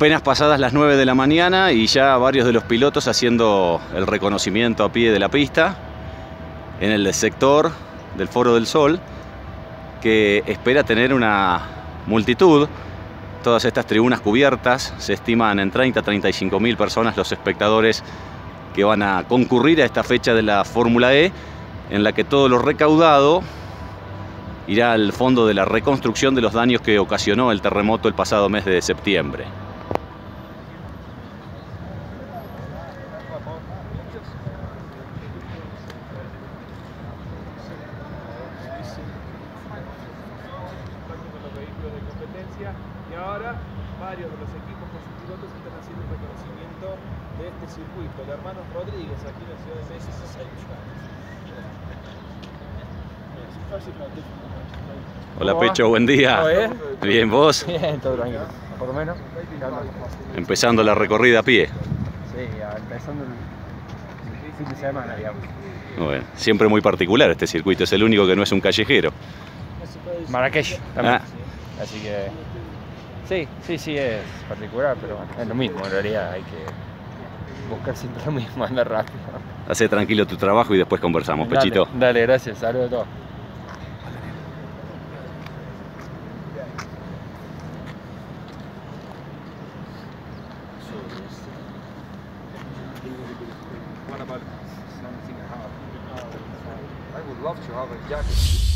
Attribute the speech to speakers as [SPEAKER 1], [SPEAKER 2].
[SPEAKER 1] Apenas pasadas las 9 de la mañana y ya varios de los pilotos haciendo el reconocimiento a pie de la pista en el sector del Foro del Sol, que espera tener una multitud. Todas estas tribunas cubiertas, se estiman en 30-35 mil personas los espectadores que van a concurrir a esta fecha de la Fórmula E, en la que todo lo recaudado irá al fondo de la reconstrucción de los daños que ocasionó el terremoto el pasado mes de septiembre.
[SPEAKER 2] Y ahora varios de los equipos con sus pilotos están haciendo el reconocimiento de este circuito. El hermano Rodríguez, aquí en la ciudad de México.
[SPEAKER 1] Hola Pecho, buen día.
[SPEAKER 3] ¿Todo bien?
[SPEAKER 1] Bien, ¿vos?
[SPEAKER 3] Bien, todo tranquilo. Por lo menos.
[SPEAKER 1] Empezando la recorrida a pie.
[SPEAKER 3] Sí, empezando el fin de semana, digamos.
[SPEAKER 1] Bueno, siempre muy particular este circuito, es el único que no es un callejero.
[SPEAKER 3] Marrakech también.
[SPEAKER 1] Ah,
[SPEAKER 3] Así que sí, es particular, pero es lo mismo. En realidad hay que buscar siempre lo mismo, andar rápido.
[SPEAKER 1] hacé tranquilo tu trabajo y después conversamos, Pechito.
[SPEAKER 3] Dale, gracias. Saludos a todos.
[SPEAKER 4] I would love to have a jacket.